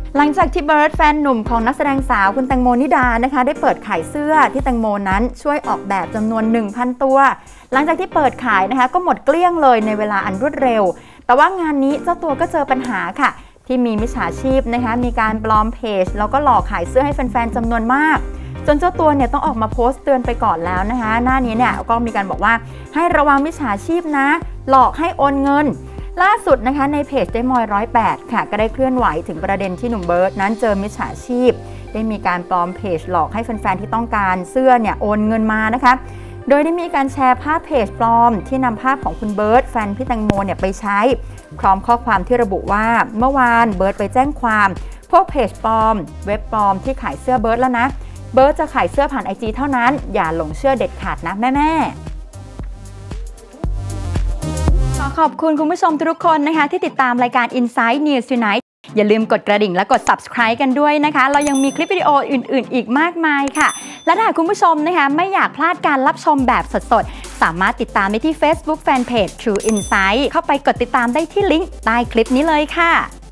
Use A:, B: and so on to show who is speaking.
A: หลังจากที่เบิร์ดแฟนหนุ่มของนักแสดงสาวคุณแตงโมนิดานะคะได้เปิดขายเสื้อที่แตงโมนั้นช่วยออกแบบจำนวน 1,000 ตัวหลังจากที่เปิดขายนะคะก็หมดเกลี้ยงเลยในเวลาอันรวดเร็วแต่ว่างานนี้เจ้าตัวก็เจอปัญหาค่ะที่มีมิจฉาชีพนะคะมีการปลอมเพจแล้วก็หลอกขายเสื้อให้แฟนๆจำนวนมากจนเจ้าตัวเนี่ยต้องออกมาโพสต์เตือนไปก่อนแล้วนะคะหน้านี้เนี่ยก็มีการบอกว่าให้ระวังมิจฉาชีพนะหลอกให้โอนเงินล่าสุดนะคะในเพจเจ๊มอย108ค่ะก็ได้เคลื่อนไหวถึงประเด็นที่หนุ่มเบิร์ดนั้นเจอมิจฉาชีพได้มีการปลอมเพจหลอกให้แฟนๆที่ต้องการเสื้อเนี่ยโอนเงินมานะคะโดยได้มีการแชร์ภาพเพจปลอมที่นำภาพของคุณเบิร์ดแฟนพี่แตงโมเนี่ยไปใช้พร้อมข้อความที่ระบุว่าเมื่อวานเบิร์ดไปแจ้งความพวกเพจปลอมเว็บปลอมที่ขายเสื้อเบิร์ดแล้วนะเบิร์ดจะขายเสื้อผ่าน IG เท่านั้นอย่าหลงเชื่อเด็ดขาดนะแม่ขอบคุณคุณผู้ชมทุกคนนะคะที่ติดตามรายการ Inside News Tonight อย่าลืมกดกระดิ่งและกด Subscribe กันด้วยนะคะเรายังมีคลิปวิดีโออื่นๆอีกมากมายค่ะและถ้าคุณผู้ชมนะคะไม่อยากพลาดการรับชมแบบสดๆสามารถติดตามได้ที่ Facebook Fanpage True Insight เข้าไปกดติดตามได้ที่ลิงก์ใต้คลิปนี้เลยค่ะ